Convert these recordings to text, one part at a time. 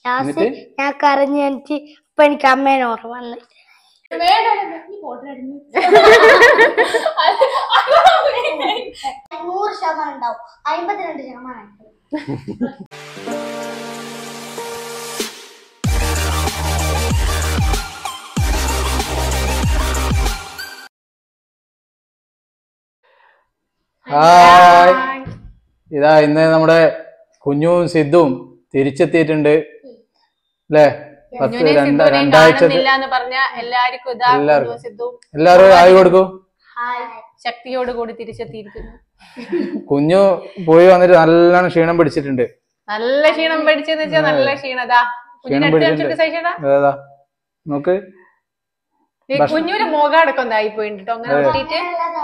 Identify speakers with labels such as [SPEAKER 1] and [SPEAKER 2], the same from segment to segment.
[SPEAKER 1] ഞാൻ കരഞ്ഞു എനിക്ക് ഇപ്പൊ എനിക്ക് അമ്മേനെ ഓർമ്മ വന്നു. 100% ഉണ്ടാവും, 52%.
[SPEAKER 2] ഹായ്, ഇതാ ഇന്ന് നമ്മുടെ കുഞ്ഞും സിദ്ധും തിരിച്ചെത്തിയിട്ടുണ്ട് അല്ലേ? എല്ലാരും ആയി കൊടുക്കൂ.
[SPEAKER 3] ശക്തിയോട് കൂടി തിരിച്ചെത്തിയിരിക്കുന്നു.
[SPEAKER 2] കുഞ്ഞു പോയി വന്നിട്ട് നല്ലോണം ക്ഷീണം പിടിച്ചിട്ടുണ്ട്.
[SPEAKER 3] നല്ല ക്ഷീണം പിടിച്ചെന്ന് വെച്ചാൽ നല്ല ക്ഷീണതാ.
[SPEAKER 2] നോക്ക്,
[SPEAKER 3] കുഞ്ഞൂര് മോകാടക്കം ആയി പോയിട്ടോ. അങ്ങനെ കൂട്ടിട്ട്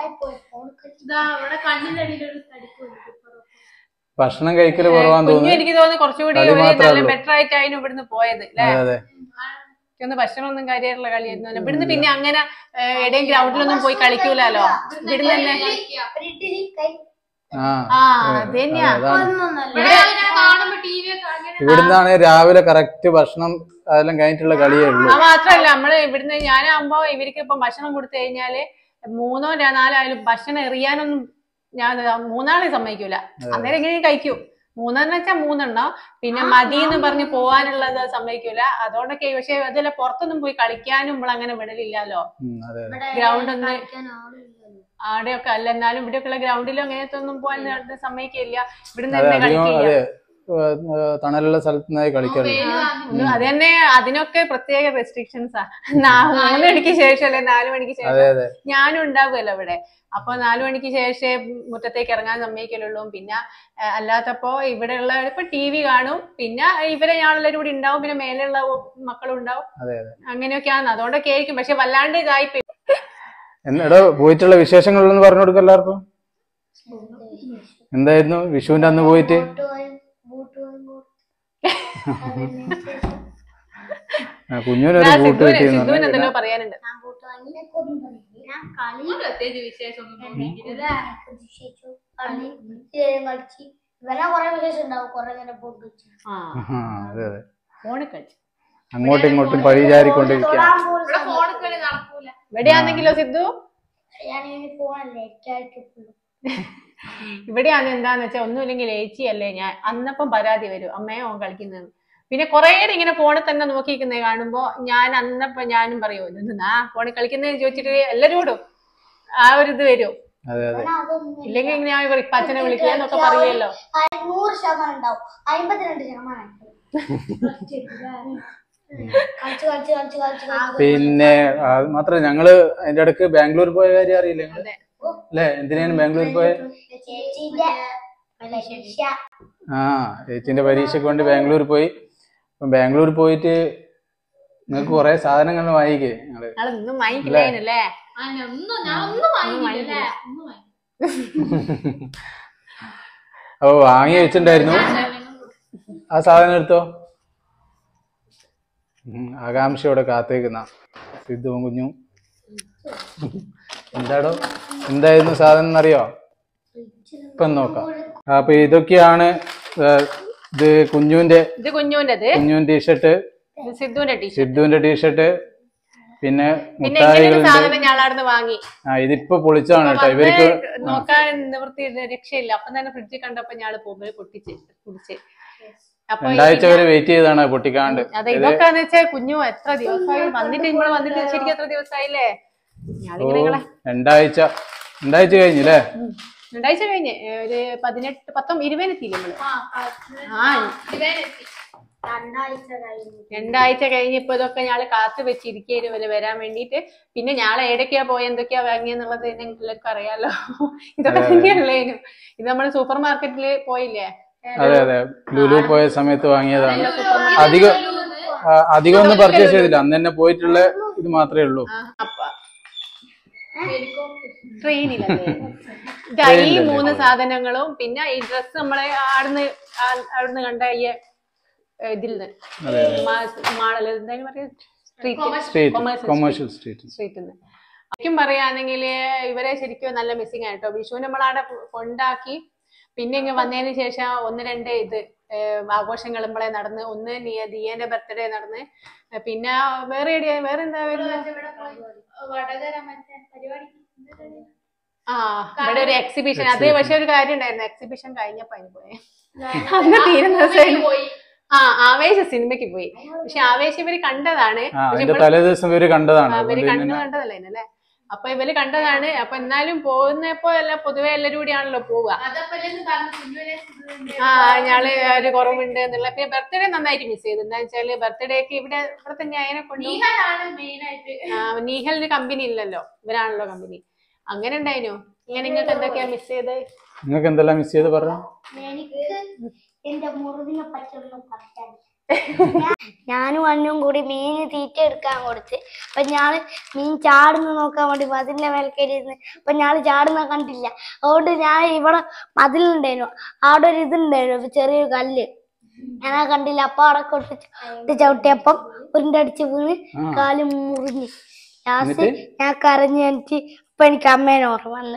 [SPEAKER 2] ഭക്ഷണം കഴിക്കല് കുറവാന്ന് തോന്നുന്നു.
[SPEAKER 3] എനിക്ക് തോന്നുന്നു കുറച്ചുകൂടി നല്ല ബെറ്റർ ആയിട്ടായിരുന്നു ഇവിടുന്ന് പോയത് അല്ലേ? ഭക്ഷണം ഒന്നും കാര്യമായിട്ടുള്ള കളിയായിരുന്നു ഇവിടുന്ന്. പിന്നെ അങ്ങനെ എവിടെയും ഗ്രൗണ്ടിലൊന്നും പോയി കളിക്കൂലോ ഇവിടുന്ന് തന്നെ.
[SPEAKER 2] ഇവിടുന്നാണ് രാവിലെ കറക്റ്റ് ഭക്ഷണം അതെല്ലാം കഴിഞ്ഞിട്ടുള്ള കളിയേ ഉള്ളൂ.
[SPEAKER 3] മാത്രല്ല നമ്മള് ഇവിടുന്ന് ഞാനാകുമ്പോ ഇവർക്ക് ഇപ്പൊ ഭക്ഷണം കൊടുത്തു കഴിഞ്ഞാല് 3 or 4 ആയാലും ഭക്ഷണം എറിയാനൊന്നും ഞാൻ 3 സമ്മതിക്കൂല. അന്നേരം എങ്ങനെയും കഴിക്കും. 3 വെച്ചാൽ 3 പിന്നെ മതി എന്ന് പറഞ്ഞ് പോവാനുള്ളത് സമ്മതിക്കൂല. അതുകൊണ്ടൊക്കെ. പക്ഷെ അതല്ല, പുറത്തൊന്നും പോയി കളിക്കാനും നമ്മൾ അങ്ങനെ വിടലില്ലല്ലോ. ഗ്രൗണ്ട് ഒന്ന് ആടെയൊക്കെ അല്ല, എന്നാലും ഇവിടെയൊക്കെ ഉള്ള ഗ്രൗണ്ടിലും അങ്ങനത്തെ ഒന്നും പോകാൻ സമ്മതിക്കില്ല. ഇവിടുന്ന് തന്നെ കളിക്കില്ല.
[SPEAKER 2] തണലുള്ള സ്ഥലത്ത് കളിക്കാറ്.
[SPEAKER 3] അത് തന്നെ, അതിനൊക്കെ പ്രത്യേക റെസ്ട്രിക്ഷൻസാ. 3 മണിക്ക് ശേഷം അല്ലെ 4 മണിക്ക് ശേഷം ഞാനും ഉണ്ടാവുമല്ലോ ഇവിടെ. അപ്പൊ 4 മണിക്ക് ശേഷം മുറ്റത്തേക്ക് ഇറങ്ങാൻ സമ്മതിക്കലുള്ളൂ. പിന്നെ അല്ലാത്തപ്പോ ഇവിടെയുള്ള ഇപ്പൊ TV കാണും. പിന്നെ ഇവരെ ഞാളെല്ലാവരും കൂടി ഉണ്ടാവും. പിന്നെ മേലെയുള്ള മക്കളും ഉണ്ടാവും. അങ്ങനെയൊക്കെയാണ്. അതുകൊണ്ടൊക്കെ ആയിരിക്കും. പക്ഷെ വല്ലാണ്ട് ഇതായിപ്പോയി.
[SPEAKER 2] എടാ, പോയിട്ടുള്ള വിശേഷങ്ങളൊന്ന് പറഞ്ഞു കൊടുക്ക എല്ലാവർക്കും. എന്തായിരുന്നു വിഷുവിന്റെ അന്ന് പോയിട്ട്? കുഞ്ഞിനൊരു ബൂട്ട് കിട്ടിയെന്ന്
[SPEAKER 3] പറയാനുണ്ട്.
[SPEAKER 2] അങ്ങോട്ടും ഇങ്ങോട്ടും പഴിചാരിക്കൊണ്ടിരിക്കുക.
[SPEAKER 3] ഇവിടെയാണെങ്കിലോ സിദ്ധു, ഇവിടെയാണ് എന്താന്ന് വെച്ചാൽ ഒന്നുമില്ലെങ്കിൽ ഏച്ചിയല്ലേ ഞാൻ അന്നപ്പം പരാതി വരും, അമ്മയോ കളിക്കുന്നത്. പിന്നെ കുറെ ഇങ്ങനെ ഫോണിൽ തന്നെ നോക്കിയിരിക്കുന്നത് കാണുമ്പോ ഞാൻ അന്നപ്പം ഞാനും പറയൂ ആ ഫോണിൽ കളിക്കുന്നതെന്ന് ചോദിച്ചിട്ട് എല്ലാരോടും ആ ഒരു ഇത് വരും. ഇല്ലെങ്കിൽ ഇങ്ങനെ ഞാൻ ഇപ്പൊ അച്ഛനെ വിളിക്കുക എന്നൊക്കെ പറയല്ലോ.
[SPEAKER 1] 100% ഉണ്ടാവും, 52%.
[SPEAKER 2] പിന്നെ അത് മാത്രമല്ല, ഞങ്ങള് അതിന്റെ ഇടക്ക് ബാംഗ്ലൂർ പോയ കാര്യം അറിയില്ല അല്ലേ? എന്തിനാണ് ബാംഗ്ലൂർ പോയത്? ചേച്ചിന്റെ പരീക്ഷയ്ക്ക് വേണ്ടി ബാംഗ്ലൂർ പോയി. ബാംഗ്ലൂർ പോയിട്ട് നിങ്ങൾക്ക് കുറെ സാധനങ്ങൾ വാങ്ങിക്കേ. ഓ, വാങ്ങി വെച്ചിട്ടുണ്ടായിരുന്നു. ആ സാധനം എടുത്തോ. ആകാംക്ഷയോടെ കാത്തേക്കുന്ന സിദ്ധുവും കുഞ്ഞും. എന്തായിരുന്നു സാധനം എന്നറിയോ? ഇപ്പം നോക്കാം. അപ്പൊ ഇതൊക്കെയാണ്. ഇത് കുഞ്ഞുവിന്റെ ടീഷർട്ട്, സിദ്ധുവിന്റെ ടീഷർട്ട്, പിന്നെ
[SPEAKER 3] മുട്ടായികളുണ്ട്.
[SPEAKER 2] ഇതിപ്പോ പൊളിച്ചാണ് കേട്ടോ. ഇവർക്ക്
[SPEAKER 3] നോക്കാൻ നിവൃത്തി രക്ഷയില്ല. അപ്പം തന്നെ ഫ്രിഡ്ജിൽ കണ്ടപ്പോ ഞാള് പോകുമ്പോൾ പൊട്ടിച്ച് കുടിച്ച്
[SPEAKER 2] 2 ആഴ്ച വരെ വെയിറ്റ് ചെയ്താണ് പൊട്ടിക്കാണ്ട്.
[SPEAKER 3] അതെ, ഇതൊക്കെ വെച്ചാൽ കുഞ്ഞു എത്ര ദിവസമായി വന്നിട്ട്, നമ്മള് വന്നിട്ട് ശരിക്കും എത്ര ദിവസമായില്ലേ?
[SPEAKER 2] 2 ആഴ്ച കഴിഞ്ഞില്ലേ?
[SPEAKER 3] 2 ആഴ്ച കഴിഞ്ഞ് ഒരു 18, 19, 20 എത്തിയില്ലേ നമ്മള്? 2 ആഴ്ച കഴിഞ്ഞ് ഇപ്പൊ ഇതൊക്കെ ഞാള് കാത്തു വെച്ചിരിക്കുന്നു വരാൻ വേണ്ടിട്ട്. പിന്നെ ഞാളെ എവിടേക്കാ പോയ എന്തൊക്കെയാ വാങ്ങിയെന്നുള്ളത് നിങ്ങൾക്ക് എല്ലാവർക്കും അറിയാലോ. ഇതൊക്കെ തന്നെയല്ലേനും. ഇത് നമ്മള് സൂപ്പർ മാർക്കറ്റില് പോയില്ലേ?
[SPEAKER 2] അതെ, ലുലു പോയ സമയത്ത് വാങ്ങിയതാണ്. അധികം ഒന്നും പർച്ചേസ് ചെയ്തില്ല. അന്ന് തന്നെ പോയിട്ടുള്ള ഇത് മാത്രമേ ഉള്ളൂ.
[SPEAKER 3] ട്രെയിനിലല്ലേ? ഈ 3 സാധനങ്ങളും പിന്നെ ഈ ഡ്രസ് നമ്മളെ അവിടുന്ന് കണ്ട ഈ ഇതിൽ നിന്ന്
[SPEAKER 2] കൊമേഴ്ഷ്യൽ സ്ട്രീറ്റിൽ
[SPEAKER 3] ശരിക്കും പറയാണെങ്കിൽ ഇവരെ ശരിക്കും നല്ല മിസ്സിംഗ് ആയിട്ടോ. വിഷു നമ്മളവിടെ കൊണ്ടാക്കി പിന്നെ ഇങ്ങ് വന്നതിന് ശേഷം 1-2 ഇത് ആഘോഷങ്ങൾ നമ്മളെ നടന്ന് ഒന്ന് ദിയേന്റെ ബർത്ത്ഡേ നടന്ന് പിന്നെ വേറെ എന്താ വരുന്നത് ഇവിടെ ഒരു എക്സിബിഷൻ അത് പക്ഷെ ഒരു കാര്യം ഉണ്ടായിരുന്നു എക്സിബിഷൻ കഴിഞ്ഞപ്പോ അതിന് പോയെ അന്ന് തീരുന്ന ആവേശ സിനിമയ്ക്ക് പോയി പക്ഷെ ആവേശം ഇവര് കണ്ടതാണ്
[SPEAKER 2] ഇവര്
[SPEAKER 3] കണ്ടതല്ലേ അപ്പൊ ഇവര് കണ്ടതാണ് അപ്പൊ എന്നാലും പോകുന്നപ്പോ എല്ലാം പൊതുവെ എല്ലാരും കൂടിയാണല്ലോ പോവുക ഞാള് ഒരു കുറവുണ്ട് എന്നുള്ള പിന്നെ ബർത്ത്ഡേ നന്നായിട്ട് മിസ് ചെയ്തു എന്താ വെച്ചാല് ബർത്ത്ഡേക്ക് ഇവിടെ തന്നെ അതിനെ കൊണ്ട് നീഹലിന് കമ്പനി ഇല്ലല്ലോ ഇവരാണല്ലോ കമ്പനി അങ്ങനെ ഉണ്ടായിനോ ഇങ്ങനെ നിങ്ങൾക്ക് എന്തൊക്കെയാ മിസ് ചെയ്ത്
[SPEAKER 2] നിങ്ങൾക്ക് എന്തെല്ലാം മിസ് ചെയ്ത് പറഞ്ഞു
[SPEAKER 1] ഞാനും അന്നും കൂടി മീന് തീറ്റ എടുക്കാൻ കൊടുത്ത് അപ്പൊ ഞാള് മീൻ ചാടുന്ന നോക്കാൻ വേണ്ടി മതിലിന്റെ മേൽക്കരിന്ന് അപ്പൊ ഞാള് ചാടുന്ന കണ്ടില്ല അതുകൊണ്ട് ഞാൻ ഇവിടെ മതിലുണ്ടായിരുന്നു അവിടെ ഒരു ഇതുണ്ടായിരുന്നു ചെറിയൊരു കല്ല് ഞാനാ കണ്ടില്ല അപ്പൊ അവിടെ കൊട്ടിട്ട് ചവിട്ടിയപ്പം ഉരുണ്ടടിച്ച് വീണ് കാല് മുറിഞ്ഞ് ലാസ്റ്റ് ഞാൻ കരഞ്ഞ് എനിക്ക് ഇപ്പൊ എനിക്ക് അമ്മേനെ ഓർമ്മ വന്ന്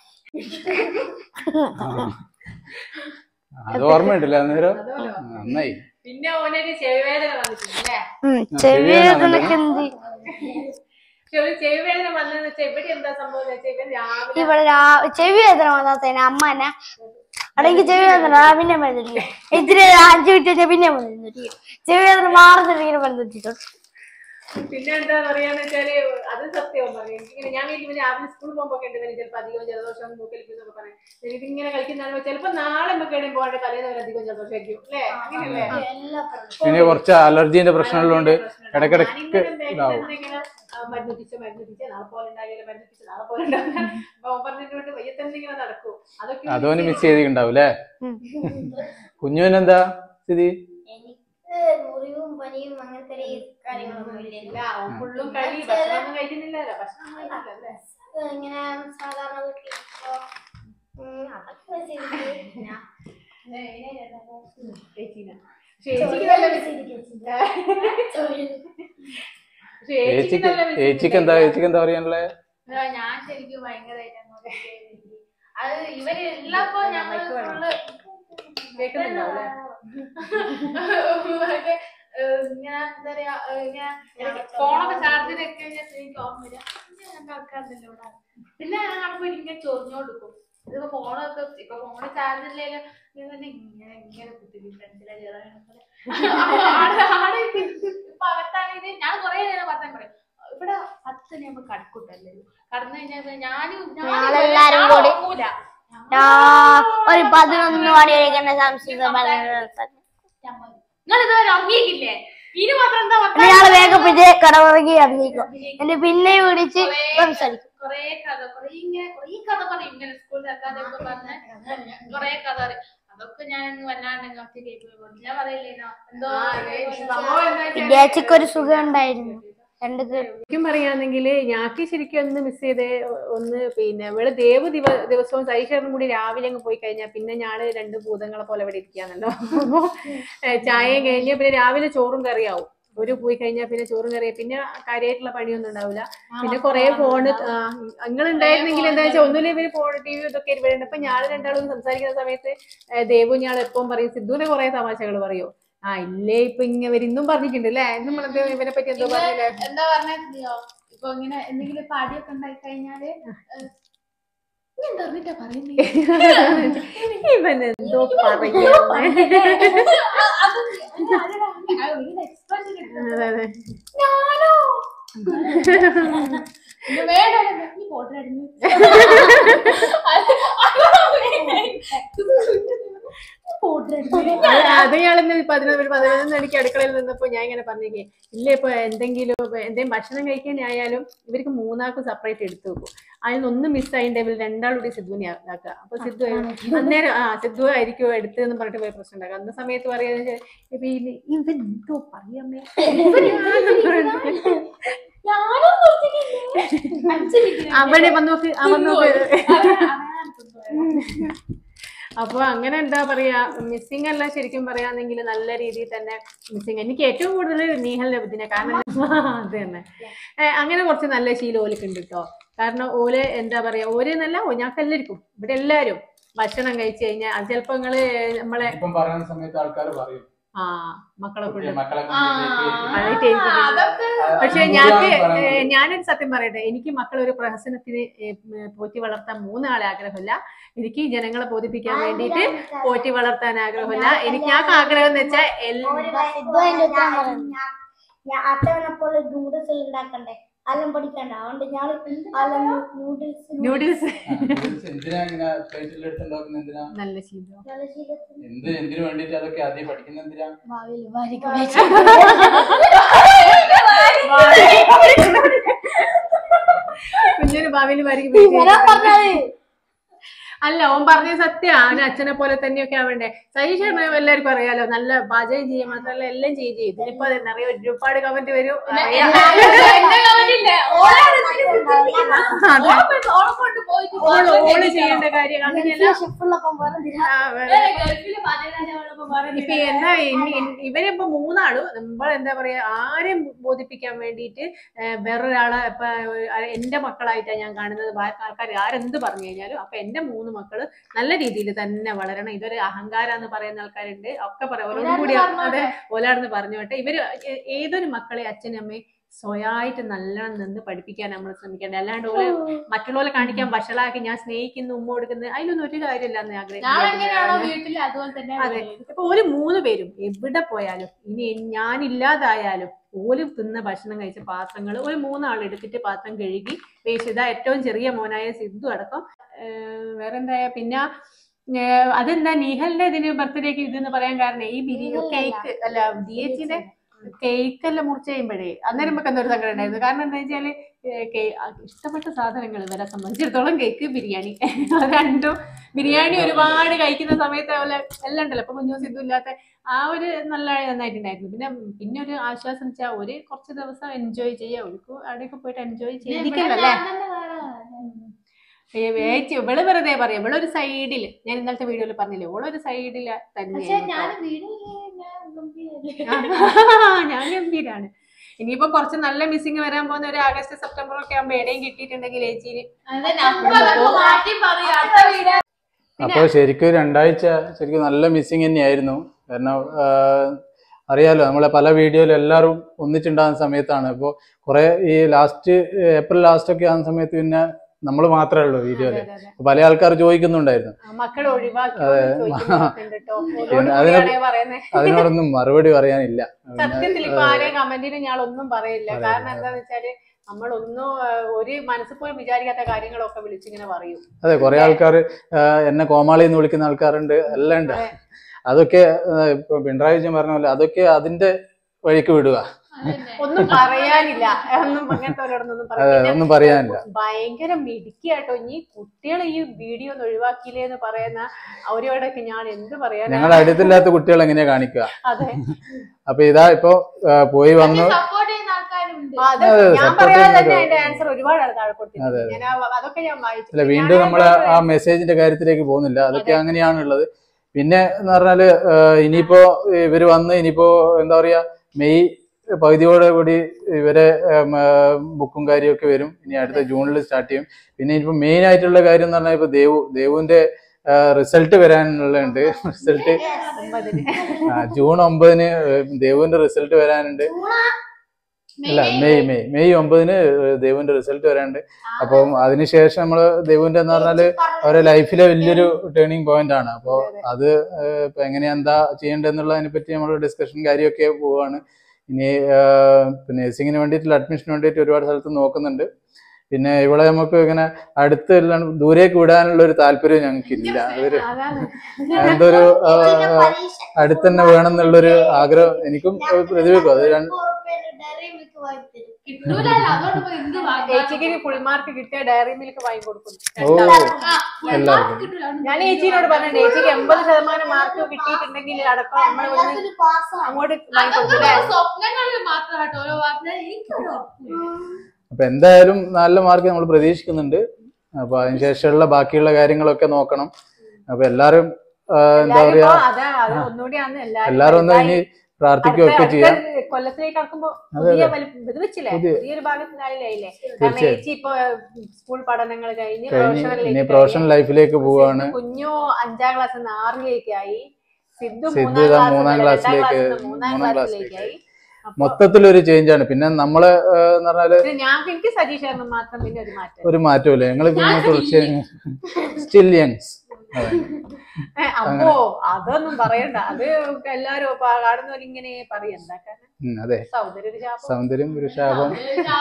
[SPEAKER 2] അത് ഓർമ്മയുണ്ടല്ലേ അന്നേരം നന്നായി
[SPEAKER 3] പിന്നെ ഓനൊരു ചെവിവേദന വന്നിട്ടുണ്ടല്ലേ
[SPEAKER 1] ചെവിവേദനക്ക് എന്ത്
[SPEAKER 3] ചെവിവേദന വന്നതെന്ന് വെച്ചാൽ ഇവിടെ എന്താ സംഭവം
[SPEAKER 1] ഇവിടെ ചെവിവേദന വന്നാത്തന്നെ അമ്മനെ അടങ്ങി ചെവിവേദന പിന്നെ മരുന്നില്ല ഇത്തിരി 5 മിനിറ്റ് പിന്നെ മരുന്നില്ല ചെവിവേദന മാറുന്നില്ല മരുന്നിട്ടുണ്ട്
[SPEAKER 3] പിന്നെ എന്താ പറയാന്ന് വെച്ചാല് അത് സത്യവും പറയാം ഞാൻ വീട്ടിൽ രാവിലെ സ്കൂളിൽ പോകുമ്പോ ഉണ്ടെങ്കിൽ ചിലപ്പോൾ അധികം ജലദോഷം മൂക്കലിക്കുന്നൊക്കെ പറയാം ഇതിങ്ങനെ കളിക്കുന്ന ചിലപ്പോ നാളെ നമുക്ക് എവിടെയും പോകാണ്ട് തലേന്ന് അധികം ജലദോഷം ആയിരിക്കും അല്ലേ അങ്ങനെയല്ലേ
[SPEAKER 2] പിന്നെ കുറച്ച് അലർജിന്റെ പ്രശ്നമുള്ളതുകൊണ്ട് ഇടയ്ക്കിടയ്ക്ക്
[SPEAKER 3] മരുന്നിപ്പിച്ച നാളെ പോലെ ഉണ്ടാകില്ല മരുന്നിപ്പിച്ച നാളെ പോലെ ഉണ്ടാവില്ല പറഞ്ഞിട്ട് വയ്യത്തന്നെ ഇങ്ങനെ നടക്കും അതൊക്കെ
[SPEAKER 2] അതോന് മിസ് ചെയ്തിട്ടുണ്ടാവും അല്ലേ കുഞ്ഞുവിനെന്താ സ്ഥിതി
[SPEAKER 4] മുറിവും പനിയും അങ്ങനത്തെ കാര്യങ്ങളൊന്നും
[SPEAKER 3] ഫുള്ളും കളി ഭക്ഷണം കഴിക്കുന്നില്ലല്ലോ
[SPEAKER 4] ഇങ്ങനെ സാധാരണ വീട്ടിലിപ്പോ
[SPEAKER 2] ചേച്ചിക്ക് എന്താ പറയാനുള്ളത്
[SPEAKER 4] ഞാൻ ശരിക്കും ഭയങ്കരമായിട്ട് അത് ഇവര് എല്ലാപ്പോ ഞങ്ങൾ
[SPEAKER 3] കേൾക്കുന്നുണ്ടാവില്ലേ
[SPEAKER 4] ഇങ്ങനെ എന്താ പറയാ ഫോണൊക്കെ ചാർജ് വെച്ച് കഴിഞ്ഞാൽ എനിക്ക് ഓർമ്മ വരിക ആൾക്കാരുണ്ടല്ലോ ഇവിടെ പിന്നെ ഞാൻ കാണുമ്പോ ഇങ്ങനെ ചൊറിഞ്ഞോടുക്കും ഇതിപ്പോ ഫോണൊക്കെ ഇപ്പൊ ഫോണ് ചാർജ് ഇല്ലെങ്കിലും ഇങ്ങനെ കുത്തി ഫ്രണ്ട്സിലെ ഇപ്പൊ അകത്താണെങ്കിൽ ഞാൻ കുറെ നേരം വർത്താൻ പറയും ഇവിടെ 10 ആകുമ്പോ കടക്കൂട്ടല്ലേ കടന്നു കഴിഞ്ഞാൽ ഞാനും പോകൂല
[SPEAKER 1] ഒരു 11 മണി വരെ സംശയം
[SPEAKER 4] നിങ്ങൾ ഇതുവരെ ഉറങ്ങിയിട്ടില്ലേ ഇനി മാത്രം എന്താ
[SPEAKER 1] ഞങ്ങള് വേഗം പിന്നെ കടമുറങ്ങി അറിയിക്കും എന്നെ പിന്നെ വിളിച്ച് സംസാരിക്കും
[SPEAKER 4] കൊറേ കഥ പറയും ഇങ്ങനെ സ്കൂളിൽ അക്കാദമി പറഞ്ഞ കൊറേ കഥ പറയും അതൊക്കെ ഞാൻ വല്ലാണ്ട് ഞാൻ പറയില്ലേനോ എന്തോ
[SPEAKER 1] ചേച്ചിക്കൊരു സുഖം ഉണ്ടായിരുന്നു
[SPEAKER 3] ശരിക്കും പറയുകയാണെങ്കിൽ ഞാക്ക് ശരിക്കും ഒന്ന് മിസ് ചെയ്തേ ഒന്ന് പിന്നെ ഇവിടെ ദിവസവും സൈഷറിനും കൂടി രാവിലെ അങ്ങ് പോയി കഴിഞ്ഞാൽ പിന്നെ ഞാള് 2 ഭൂതങ്ങളെ പോലെ ഇവിടെ ഇരിക്കാന്നല്ലോ അപ്പൊ ചായയും കഴിഞ്ഞാൽ പിന്നെ രാവിലെ ചോറും കറിയാവും ഒരു പോയി കഴിഞ്ഞാൽ പിന്നെ ചോറും കറിയാവും പിന്നെ കാര്യമായിട്ടുള്ള പണിയൊന്നും ഉണ്ടാവില്ല പിന്നെ കുറെ ഫോണ് നിങ്ങൾ ഉണ്ടായിരുന്നെങ്കിൽ എന്താ വെച്ചാൽ ഒന്നുമില്ല ഇവര് ഫോൺ TV ഇതൊക്കെ വരുന്നുണ്ട് അപ്പൊ ഞാള് രണ്ടാളും സംസാരിക്കുന്ന സമയത്ത് ദേവു ഞാൾ എപ്പം പറയും സിദ്ധുവിനെ കുറെ തമാശകൾ പറയോ ഇല്ലേ ഇപ്പൊ ഇങ്ങനെ ഇന്നും പറഞ്ഞിട്ടുണ്ട് അല്ലേ എന്നും ഇവനെ പറ്റി എന്തോ പറഞ്ഞില്ലേ
[SPEAKER 4] എന്താ പറഞ്ഞോ ഇപ്പൊ ഇങ്ങനെ എന്തെങ്കിലും പാടിയൊക്കെ ഉണ്ടായി കഴിഞ്ഞാല് എന്താ പറയുന്നത്
[SPEAKER 3] ഇവൻ എന്തോ അത് ഞാളിന്ന് 11 മണിക്ക് അടുക്കളയിൽ നിന്നപ്പോ ഞാൻ ഇങ്ങനെ പറഞ്ഞേ ഇല്ല ഇപ്പൊ എന്തെങ്കിലും ഭക്ഷണം കഴിക്കാനായാലും ഇവർക്ക് 3 ആൾക്കും സെപ്പറേറ്റ് എടുത്തു വെക്കും അതിനൊന്ന് മിസ്സായിണ്ടെങ്കിൽ 2 ആളുകൂടി സിദ്ധുവിനെ ആക്കുക അപ്പൊ സിദ്ധു അന്നേരം സിദ്ധു ആയിരിക്കും എടുത്തെന്ന് പറഞ്ഞിട്ട് പോയി പ്രശ്നം ഉണ്ടാക്കുക അന്ന സമയത്ത് പറയാന്ന് ഇവൻ എന്തോ പറയാമേ അവനെ വന്നോക്ക് അപ്പൊ അങ്ങനെ എന്താ പറയാ മിസ്സിംഗ് അല്ല ശരിക്കും പറയാന്നെങ്കിൽ നല്ല രീതിയിൽ തന്നെ മിസ്സിംഗ് എനിക്ക് ഏറ്റവും കൂടുതൽ നീഹലിന്റെ ബുദ്ധിനെ കാരണം അത് തന്നെ അങ്ങനെ കുറച്ച് നല്ല ശീലം ഓലൊക്കെ ഉണ്ട് കേട്ടോ കാരണം ഓല് എന്താ പറയാ ഓര് എന്നല്ല ഞങ്ങൾക്ക് എല്ലാവർക്കും ഇവിടെ എല്ലാവരും ഭക്ഷണം കഴിച്ചു കഴിഞ്ഞാൽ അത് ചിലപ്പോ നിങ്ങള് നമ്മളെ
[SPEAKER 2] ഇപ്പം പറയുന്ന സമയത്ത് ആൾക്കാർ പറയും
[SPEAKER 3] മക്കളെ കൊണ്ട്
[SPEAKER 4] അതൊക്കെ
[SPEAKER 3] പക്ഷെ ഞാനൊരു സത്യം പറയട്ടെ, എനിക്ക് മക്കളെ ഒരു പ്രഹസനത്തിന് പോറ്റി വളർത്താൻ 3 ആളെ ആഗ്രഹമില്ല. എനിക്ക് ജനങ്ങളെ ബോധിപ്പിക്കാൻ വേണ്ടിയിട്ട് പോറ്റി വളർത്താൻ ആഗ്രഹമില്ല. എനിക്ക് ഞങ്ങൾക്ക് ആഗ്രഹം എന്ന് വെച്ചാൽ
[SPEAKER 1] അത്തവനെപ്പോലെ നൂഡിൽസ് ഉണ്ടാക്കണ്ടേ, അല്ലം പഠിക്കണ്ട. അതുകൊണ്ട് ഞാൻ
[SPEAKER 3] നൂഡിൽസ്
[SPEAKER 2] നല്ല ശീലം എന്തിനു വേണ്ടിട്ട് അതൊക്കെ ആദ്യം പഠിക്കുന്ന എന്തിനാ?
[SPEAKER 3] കുഞ്ഞൊരു ഭാവിയിൽ അല്ല, ഓൻ പറഞ്ഞ സത്യം. അവന് അച്ഛനെ പോലെ തന്നെയൊക്കെ ആവണ്ടേ. സതീഷ് എല്ലാവർക്കും അറിയാലോ, നല്ല പാചകം ചെയ്യാൻ മാത്രമല്ല എല്ലാം ചെയ്യും. ഇതിനിപ്പോ അറിയാം, ഒരുപാട് കമന്റ് വരും. ഓള് ചെയ്യേണ്ട കാര്യം അങ്ങനെയല്ല. ഇപ്പൊ എന്താ ഇവരിപ്പോ 3 ആളും നമ്മളെന്താ പറയാ, ആരെയും ബോധിപ്പിക്കാൻ വേണ്ടിയിട്ട് വേറൊരാളെ ഇപ്പൊ എന്റെ മക്കളായിട്ടാണ് ഞാൻ കാണുന്നത്. ആൾക്കാർ ആരെന്ത് പറഞ്ഞു കഴിഞ്ഞാലും അപ്പൊ എന്റെ 3 മക്കള് നല്ല രീതിയിൽ തന്നെ വളരണം. ഇതൊരു അഹങ്കാരം എന്ന് പറയുന്ന ആൾക്കാരുണ്ട്. ഒക്കെ പറയാം, ഓരോന്നും കൂടി അതെ ഓലാണെന്ന് പറഞ്ഞോട്ടെ. ഇവര് ഏതൊരു മക്കളെ അച്ഛനും അമ്മയും സ്വയമായിട്ട് നല്ലോണം നിന്ന് പഠിപ്പിക്കാൻ നമ്മൾ ശ്രമിക്കേണ്ടത്. അല്ലാണ്ട് ഓലെ മറ്റുള്ളവരെ കാണിക്കാൻ വഷളാക്കി ഞാൻ സ്നേഹിക്കുന്നു ഉമ്മ കൊടുക്കുന്നത് അതിലൊന്നും ഒരു കാര്യമില്ലെന്ന് ആഗ്രഹിക്കുന്നു. അതെ, ഇപ്പൊ ഒരു 3 പേരും എവിടെ പോയാലും ഇനി ഞാനില്ലാതായാലും ഓല് തിന്ന ഭക്ഷണം കഴിച്ച പാത്രങ്ങൾ ഒരു 3 ആൾ എടുത്തിട്ട് പാത്രം കഴുകി വേസ്റ്റ്. ഇതാ ഏറ്റവും ചെറിയ മോനായ സിദ്ധു അടക്കം. വേറെന്താ പിന്നെ അതെന്താ നീഹലിന്റെ ഇതിന് ബർത്ത്ഡേക്ക് ഇതെന്ന് പറയാൻ കാരണം ഈ കേക്ക് അല്ല DHന്റെ കേക്കെല്ലാം മുറിച്ച് കഴിയുമ്പോഴേ അന്നേരം നമുക്ക് എന്തൊരു സങ്കടം ഉണ്ടായിരുന്നു. കാരണം എന്താ വെച്ചാല് ഇഷ്ടപ്പെട്ട സാധനങ്ങൾ ഇവരെ സംബന്ധിച്ചിടത്തോളം കേക്ക്, ബിരിയാണി, രണ്ടും. ബിരിയാണി ഒരുപാട് കഴിക്കുന്ന സമയത്ത് പോലെ എല്ലാം ഉണ്ടല്ലോ. ഇപ്പൊ കുഞ്ഞു സിദ്ധു ഇല്ലാത്ത ആ ഒരു നന്നായിട്ടുണ്ടായിരുന്നു. പിന്നെ ഒരു ആശ്വാസം വെച്ചാൽ ഒരു കുറച്ച് ദിവസം എൻജോയ് ചെയ്യാം. അവർക്ക് അവിടെയൊക്കെ പോയിട്ട് എൻജോയ് ചെയ്തിരിക്കല്ലേ. ഇവള് വെറുതെ പറയാം, ഇവളൊരു സൈഡില് ഞാൻ ഇന്നലത്തെ വീഡിയോയിൽ പറഞ്ഞില്ലേ, ഓളൊരു സൈഡില് തന്നെയാണ്. ഞാൻ ഗംഭീരാണ്. ഇനിയിപ്പോ കുറച്ച് നല്ല മിസ്സിങ് വരാൻ പോകുന്ന ഒരു ആഗസ്റ്റ് സെപ്റ്റംബർ ഒക്കെ ആകുമ്പോ എവിടെയും കിട്ടിയിട്ടുണ്ടെങ്കിൽ ചേച്ചിന്.
[SPEAKER 2] അപ്പൊ ശരിക്കും 2 ആഴ്ച ശരിക്കും നല്ല മിസ്സിങ് തന്നെയായിരുന്നു. കാരണം അറിയാലോ, നമ്മളെ പല വീഡിയോയിലും എല്ലാവരും ഒന്നിച്ചുണ്ടാകുന്ന സമയത്താണ്. ഇപ്പോൾ കുറെ ഈ ഏപ്രിൽ ലാസ്റ്റ് ഒക്കെ ആകുന്ന സമയത്ത് പിന്നെ നമ്മൾ മാത്രമേ ഉള്ളൂ വീഡിയോയില്. പല ആൾക്കാർ ചോദിക്കുന്നുണ്ടായിരുന്നു. അതിനോടൊന്നും മറുപടി പറയാനില്ല.
[SPEAKER 3] സത്യത്തിൽ ഇപ്പൊ ആരെയും കമന്റിന് ഞാനൊന്നും പറയില്ല. കാരണം എന്താന്ന് വെച്ചാല് നമ്മളൊന്നും ഒരു മനസ്സിൽ പോലും വിചാരിക്കാത്ത കാര്യങ്ങളൊക്കെ വിളിച്ചിങ്ങനെ പറയും.
[SPEAKER 2] അതെ, കുറെ ആൾക്കാർ എന്നെ കോമാളി എന്ന് വിളിക്കുന്ന ആൾക്കാരുണ്ട്, എല്ലാം ഉണ്ട്. അതൊക്കെ ഇപ്പൊ പിണറായി വിജയൻ പറഞ്ഞ പോലെ അതൊക്കെ അതിന്റെ വഴിക്ക് വിടുക.
[SPEAKER 3] ഒന്നും പറയാനില്ല,
[SPEAKER 2] ഒന്നും പറയാനില്ല.
[SPEAKER 3] ഭയങ്കര മിടുക്കിയാട്ടോ. ഈ കുട്ടികളെ ഈ വീഡിയോ ഒന്ന് ഒഴിവാക്കിയില്ലേ എന്ന് പറയുന്ന അവരോടൊക്കെ ഞാൻ എന്ത് പറയാൻ.
[SPEAKER 2] ഞങ്ങൾ അടുത്തില്ലാത്ത കുട്ടികൾ എങ്ങനെയാ കാണിക്കുക?
[SPEAKER 3] അതെ,
[SPEAKER 2] അപ്പൊ ഇതാ ഇപ്പൊ പോയി വന്നു.
[SPEAKER 3] ഞാൻ പറയാതെ തന്നെ അതിന്റെ ആൻസർ ഒരുപാട് താഴെ കൊടുത്തിട്ടുണ്ട്. അതൊക്കെ ഞാൻ വായിച്ചു.
[SPEAKER 2] വീണ്ടും നമ്മള് ആ മെസ്സേജിന്റെ കാര്യത്തിലേക്ക് പോകുന്നില്ല. അതൊക്കെ അങ്ങനെയാണുള്ളത്. പിന്നെ എന്ന് പറഞ്ഞാല് ഇനിയിപ്പോ ഇവര് വന്ന് ഇനിയിപ്പോ എന്താ പറയാ മെയ് പകുതിയോടെ കൂടി ഇവരെ ബുക്കും കാര്യമൊക്കെ വരും. ഇനി അടുത്ത ജൂണിൽ സ്റ്റാർട്ട് ചെയ്യും. പിന്നെ ഇനിയിപ്പോ മെയിൻ ആയിട്ടുള്ള കാര്യം എന്ന് പറഞ്ഞാൽ ഇപ്പൊ ദേവുവിന്റെ റിസൾട്ട് വരാനുള്ളുണ്ട്. റിസൾട്ട് ജൂൺ 9 ദേവുവിന്റെ റിസൾട്ട് വരാനുണ്ട്. അല്ല, മെയ് 9 ദേവുവിന്റെ റിസൾട്ട് വരാനുണ്ട്. അപ്പം അതിനുശേഷം നമ്മള് ദേവുവിന്റെ എന്ന് പറഞ്ഞാല് അവരുടെ ലൈഫിലെ വലിയൊരു ടേണിംഗ് പോയിന്റ് ആണ്. അപ്പൊ അത് ഇപ്പൊ എങ്ങനെയാ എന്താ ചെയ്യേണ്ടതെന്നുള്ളതിനെ പറ്റി നമ്മൾ ഡിസ്കഷൻ കാര്യമൊക്കെ പോവാണ്. ഇനി നഴ്സിങ്ങിന് വേണ്ടിയിട്ടുള്ള അഡ്മിഷന് വേണ്ടിയിട്ട് ഒരുപാട് സ്ഥലത്ത് നോക്കുന്നുണ്ട്. പിന്നെ ഇവിടെ നമുക്ക് ഇങ്ങനെ അടുത്ത് ദൂരേക്ക് വിടാനുള്ള ഒരു താല്പര്യം ഞങ്ങൾക്കില്ല. അതൊരു എന്തൊരു അടുത്ത് തന്നെ വേണം എന്നുള്ളൊരു ആഗ്രഹം എനിക്കും പ്രതിഭയ്ക്കും. അത്
[SPEAKER 3] ചേച്ചിക്ക് ഫുൾ മാർക്ക് കിട്ടിയ ഡയറി മിൽക്ക് വാങ്ങി കൊടുക്കുന്നു. ഞാൻ ചേച്ചിയോട് പറഞ്ഞു, ചേച്ചിക്ക് 80% മാർക്ക് കിട്ടിയിട്ടുണ്ടെങ്കിൽ അടക്കം നമ്മൾ അങ്ങോട്ട് വാങ്ങി കൊടുക്കില്ല.
[SPEAKER 2] അപ്പൊ എന്തായാലും നല്ല മാർക്ക് നമ്മൾ പ്രതീക്ഷിക്കുന്നുണ്ട്. അപ്പൊ അതിനുശേഷമുള്ള ബാക്കിയുള്ള കാര്യങ്ങളൊക്കെ നോക്കണം. അപ്പൊ എല്ലാരും എന്താ പറയാ, എല്ലാരും ഒന്ന് ഇനി പ്രാർത്ഥിക്കുകയൊക്കെ ചെയ്യാം.
[SPEAKER 3] കൊല്ലത്തിലേക്ക് കടക്കുമ്പോ പുതിയ ഇത് വെച്ചില്ലേ, പുതിയൊരു ഭാഗത്തിനായില്ലേ. കാരണം ചേച്ചി ഇപ്പൊ സ്കൂൾ പഠനങ്ങൾ കഴിഞ്ഞ്
[SPEAKER 2] പ്രൊഫഷണൽ ലൈഫിലേക്ക് പോവാണ്.
[SPEAKER 3] കുഞ്ഞു 5ാം ക്ലാസ്സിൽ നിന്ന് 6ലേക്കായി, സിദ്ധു
[SPEAKER 2] 3ാം ക്ലാസ്സിലേക്കായി. മൊത്തത്തിലൊരു ചേഞ്ച് ആണ്. പിന്നെ നമ്മള് എന്ന് പറഞ്ഞാല്
[SPEAKER 3] എനിക്ക് സജീഷ് മാത്രം പിന്നെ
[SPEAKER 2] ഒരു മാറ്റമില്ല. ഞങ്ങൾ സ്റ്റിൽ യങ്സ്.
[SPEAKER 3] അപ്പോ അതൊന്നും പറയണ്ട, അത് എല്ലാരും കാണുന്നവരിങ്ങനെ പറയണ്ട.
[SPEAKER 2] അതെ, സൗന്ദര്യം ഒരു ശാപം.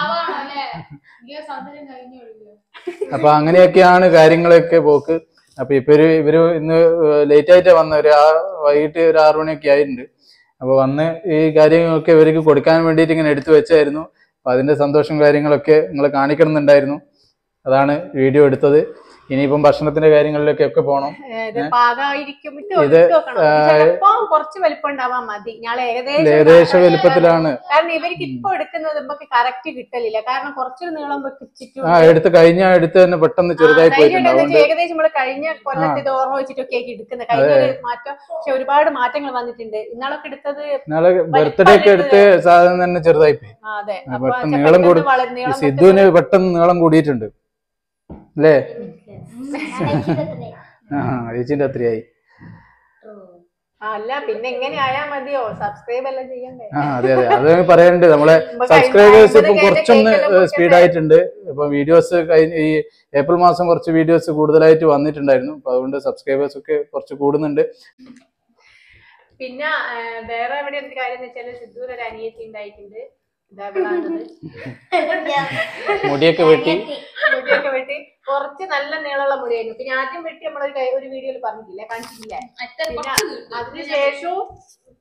[SPEAKER 2] അപ്പൊ അങ്ങനെയൊക്കെയാണ് കാര്യങ്ങളൊക്കെ പോക്ക്. അപ്പൊ ഇവര് ഇന്ന് ലേറ്റ് ആയിട്ട് വന്ന വൈകിട്ട് ഒരു 6 മണിയൊക്കെ ആയിട്ടുണ്ട്. അപ്പൊ വന്ന് ഈ കാര്യങ്ങളൊക്കെ ഇവർക്ക് കൊടുക്കാൻ വേണ്ടിയിട്ട് ഇങ്ങനെ എടുത്തു വെച്ചായിരുന്നു. അപ്പൊ അതിന്റെ സന്തോഷം കാര്യങ്ങളൊക്കെ നിങ്ങളെ കാണിക്കണമെന്നുണ്ടായിരുന്നു. അതാണ് വീഡിയോ എടുത്തത്. ഇനിയിപ്പം ഭക്ഷണത്തിന്റെ കാര്യങ്ങളിലേക്കൊക്കെ പോകണം.
[SPEAKER 3] ഇത് കുറച്ച് വലിപ്പം ഉണ്ടാവാൻ മതി. ഞാൻ
[SPEAKER 2] ഏകദേശ വലിപ്പത്തിലാണ്.
[SPEAKER 3] കാരണം ഇവർക്ക് ഇപ്പൊ എടുക്കുന്നത് നമുക്ക് കറക്റ്റ് കിട്ടലില്ല. കാരണം കുറച്ചൊരു നീളം വെച്ചിട്ട്
[SPEAKER 2] എടുത്ത് തന്നെ പെട്ടെന്ന് ചെറുതായി പോയിട്ടുണ്ട്.
[SPEAKER 3] ഏകദേശം നമ്മള് കഴിഞ്ഞ കൊല്ലത്ത് ഇത് ഓർമ്മ വെച്ചിട്ടൊക്കെ എടുക്കുന്നത്. കഴിഞ്ഞ മാറ്റം, പക്ഷെ ഒരുപാട് മാറ്റങ്ങൾ വന്നിട്ടുണ്ട്. ഇന്നാളൊക്കെ എടുത്തത്
[SPEAKER 2] ബർത്ത്ഡേ ഒക്കെ എടുത്ത് സാധനം തന്നെ ചെറുതായി പോയി. പെട്ടെന്ന് നീളം കൂടി. സിദ്ധുവിന് പെട്ടെന്ന് നീളം കൂടിയിട്ടുണ്ട് അല്ലേ? ചേച്ചിന്റെ അത്രയായി.
[SPEAKER 3] അല്ല പിന്നെ എങ്ങനെ ആയാ മതിയോ? സബ്സ്ക്രൈബ് എല്ലാം ചെയ്യണ്ടേ?
[SPEAKER 2] അതെ അത് പറയാനുണ്ട്. നമ്മളെ സബ്സ്ക്രൈബേഴ്സ് ഇപ്പം കുറച്ചൊന്ന് സ്പീഡായിട്ടുണ്ട്. ഇപ്പൊ വീഡിയോസ് ഈ ഏപ്രിൽ മാസം കുറച്ച് വീഡിയോസ് കൂടുതലായിട്ട് വന്നിട്ടുണ്ടായിരുന്നു. അപ്പൊ അതുകൊണ്ട് സബ്സ്ക്രൈബേഴ്സ് ഒക്കെ കുറച്ച് കൂടുന്നുണ്ട്.
[SPEAKER 3] പിന്നെ വേറെ എവിടെ എന്ത് കാര്യം എന്ന് വെച്ചാല് സിദ്ധൂര് ഒരു അനിയത്തി ഉണ്ടായിട്ടുണ്ട്.
[SPEAKER 2] മുടിയൊക്കെ വെട്ടി
[SPEAKER 3] കുറച്ച് നല്ല നീളമുള്ള മുടിയായിരുന്നു. പിന്നെ ആദ്യം വെട്ടി ഒരു വീഡിയോയിൽ പറഞ്ഞിട്ടില്ലേ, കാണിച്ചിട്ടില്ലേ? അതിനുശേഷവും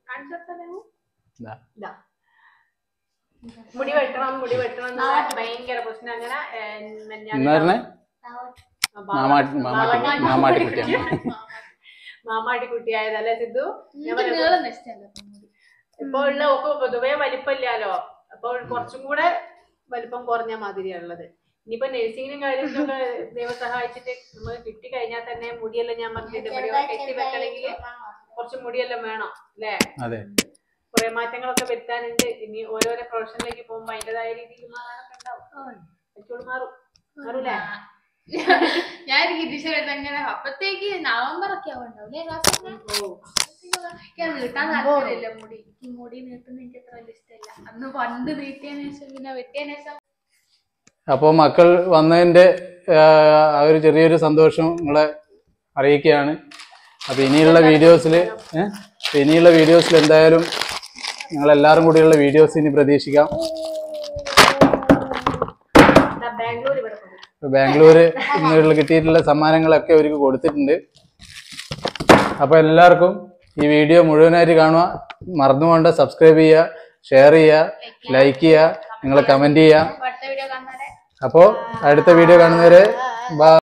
[SPEAKER 3] മുടി വെട്ടണം ഭയങ്കര പ്രശ്നം. അങ്ങനെ മാമാട്ടിക്കുട്ടിയായതല്ലേ സിദ്ധു? ഇപ്പൊ ഉള്ള ഒക്കെ പൊതുവേ വലിപ്പമില്ലാലോ. അപ്പോൾ കുറച്ചും കൂടെ വലിപ്പം കുറഞ്ഞ മാതിരിയാണുള്ളത്. ഇനിയിപ്പോ നഴ്സിംഗിനും കാര്യത്തിലൊക്കെ ദൈവം സഹായിച്ചിട്ട് നമുക്ക് കിട്ടി കഴിഞ്ഞാൽ തന്നെ മുടിയെല്ലാം ഞാൻ പറഞ്ഞിട്ട് കെട്ടി വെക്കണമെങ്കിൽ കുറച്ച് മുടിയെല്ലാം വേണം അല്ലേ? കുറെ മാറ്റങ്ങളൊക്കെ വരുത്താനുണ്ട്. ഇനി ഓരോരോ പ്രൊഫഷനിലേക്ക് പോകുമ്പോ അതിൻ്റെതായ രീതിയിൽ മാറാനൊക്കെ ഉണ്ടാവും. മാറൂലേ?
[SPEAKER 4] ഞാൻ അങ്ങനെ അപ്പത്തേക്ക് നവംബർ ഒക്കെ ആവുണ്ടാവും. നീട്ടാൻ താല്പര്യമില്ല മുടി നീട്ടുന്ന എനിക്ക് അത്ര വലിയ ഇഷ്ടമല്ല. അന്ന് പണ്ട് നീട്ടിയതിനു ശേഷം പിന്നെ വെട്ടിയതിനു ശേഷം.
[SPEAKER 2] അപ്പൊ മക്കൾ വന്നതിന്റെ ആ ഒരു ചെറിയൊരു സന്തോഷം നിങ്ങളെ അറിയിക്കുകയാണ്. അപ്പൊ ഇനിയുള്ള വീഡിയോസിൽ എന്തായാലും നിങ്ങളെല്ലാരും കൂടിയുള്ള വീഡിയോസ് ഇനി പ്രതീക്ഷിക്കാം. ബാംഗ്ലൂര് ഇന്നുള്ള കിട്ടിയിട്ടുള്ള സമ്മാനങ്ങളൊക്കെ അവർക്ക് കൊടുത്തിട്ടുണ്ട്. അപ്പൊ എല്ലാവർക്കും ഈ വീഡിയോ മുഴുവനായിട്ട് കാണുക. മറന്നുകൊണ്ട് സബ്സ്ക്രൈബ് ചെയ്യുക, ഷെയർ ചെയ്യുക, ലൈക്ക് ചെയ്യുക, നിങ്ങൾ കമന്റ് ചെയ്യുക. അപ്പോൾ അടുത്ത വീഡിയോ കാണുന്നവരെ ബൈ.